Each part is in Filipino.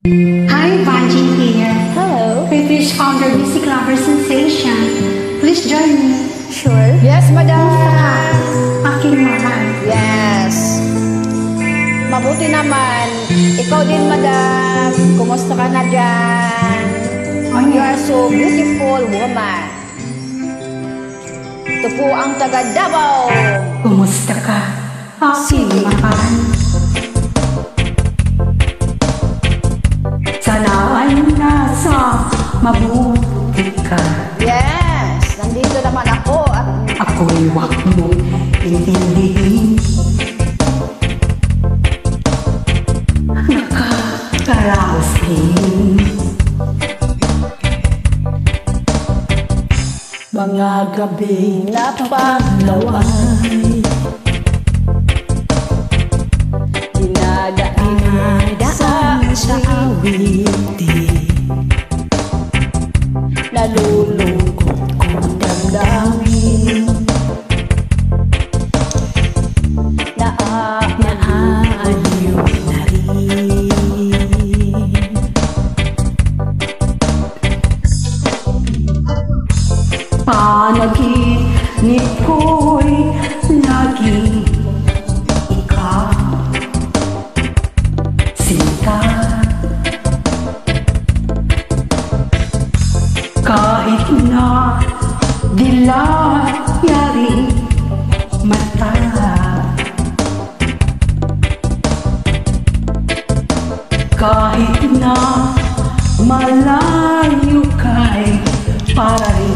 Hi, Vanjin here. Hello. British founder music lover sensation. Please join me. Sure. Yes, madam. Aking mahal. Yes. Mabuti naman. Ikaw din, madam. Kumusta ka na dyan? You are so beautiful woman. Ito po ang taga Davao. Kumusta ka? Aking mahal. Sana ay nasa mabuti ka. Yes. Nandito naman ako at Ako'y wag mo intindihin. Nakakaraos din. Mga gabi na paglaway, dinadaan sa awitin, nalulungkot kong damdamin, naaaliw na rin. Panaginip ko'y laging ikaw, sinta. Kahit na dilayaring mata, kahit na malayo ka'y para rin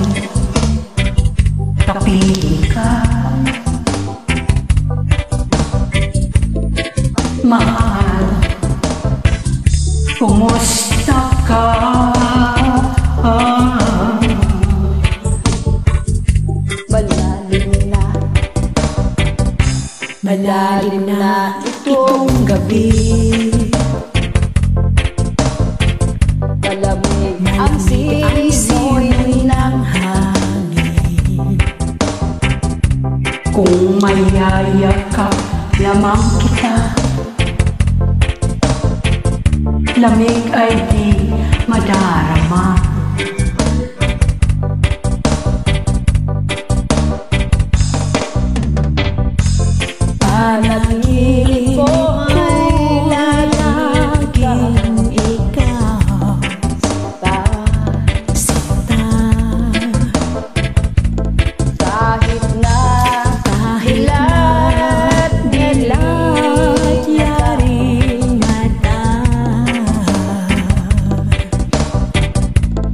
kapiling ka. Mahal, kumusta ka? Malalim na itong gabi, malamig ang simoy ng hangin. Kung mayayakap lamang kita, lamig ay di madarama. Panaginip ko ay laging ikaw, sinta. kahit na dilayaring mata,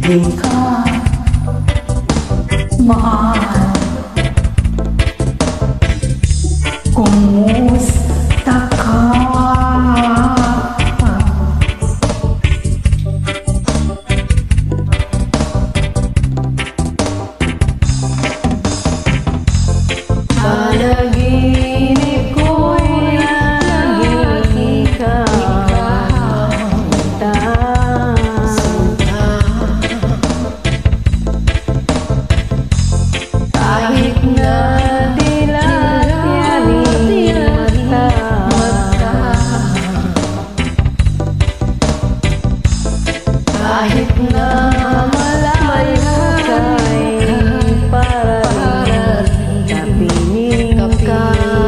Di ka mahal. Kumusta ka? Panaginip ko'y lagi ikaw sinta. Kahit na dilat yaning mata, kahit na malayo kay parating kapiling ka.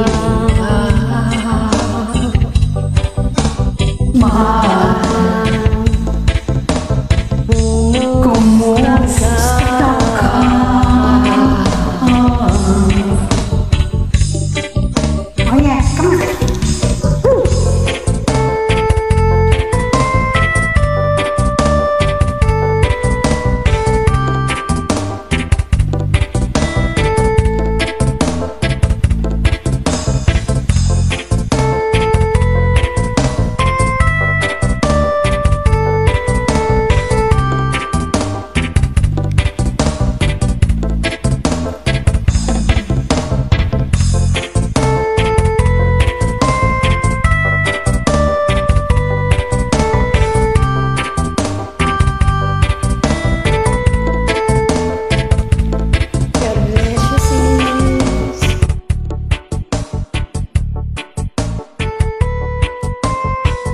Mahal, kumusta ka? Oh yes, come on.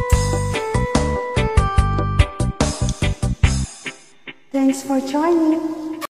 Thanks for joining.